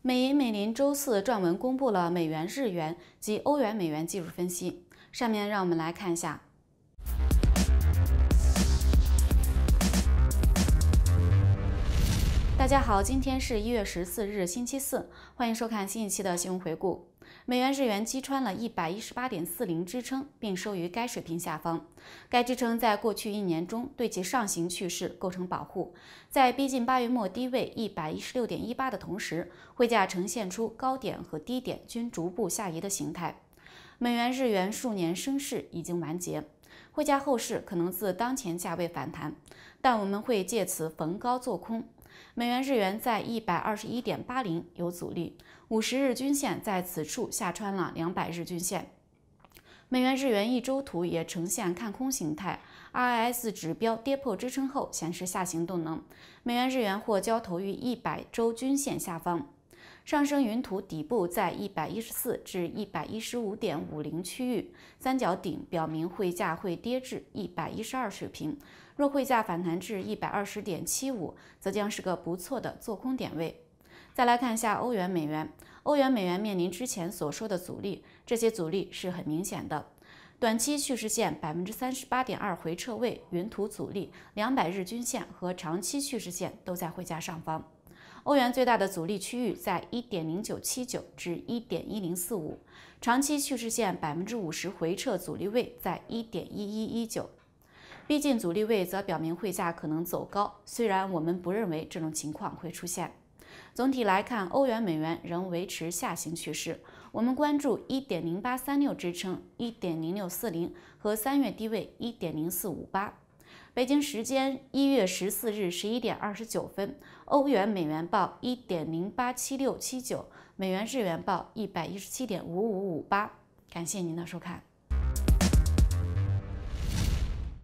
美银美林周四撰文公布了美元日元及欧元美元技术分析。上面让我们来看一下。大家好，今天是1月14日，星期四，欢迎收看新一期的新闻回顾。美元日元击穿了118.40支撑，并收于该水平下方。该支撑在过去1年中对其上行趋势构成保护。在逼近8月末低位116.18的同时，汇价呈现出高点和低点均逐步下移的形态。美元日元数年升势已经完结，汇价后市可能自当前价位反弹，但我们会借此逢高做空。美元日元在121.80有阻力，50日均线在此处下穿了200日均线。美元日元一周图也呈现看空形态 ，RSI 指标跌破支撑后显示下行动能，美元日元或交投于100周均线下方。上升云图底部在114至115.50区域，三角顶表明汇价会跌至112水平。若汇价反弹至120.75，则将是个不错的做空点位。再来看一下欧元美元，欧元美元面临之前所说的阻力，这些阻力是很明显的。短期趋势线38.2回撤位云图阻力，200日均线和长期趋势线都在汇价上方。欧元最大的阻力区域在1.0979至1.1045，长期趋势线50%回撤阻力位在1.1119。逼近阻力位则表明汇价可能走高，虽然我们不认为这种情况会出现。总体来看，欧元美元仍维持下行趋势，我们关注1.0836支撑、1.0640和3月低位1.0458。北京时间1月14日11点29分，欧元美元报1.087679，美元日元报117.5558。感谢您的收看。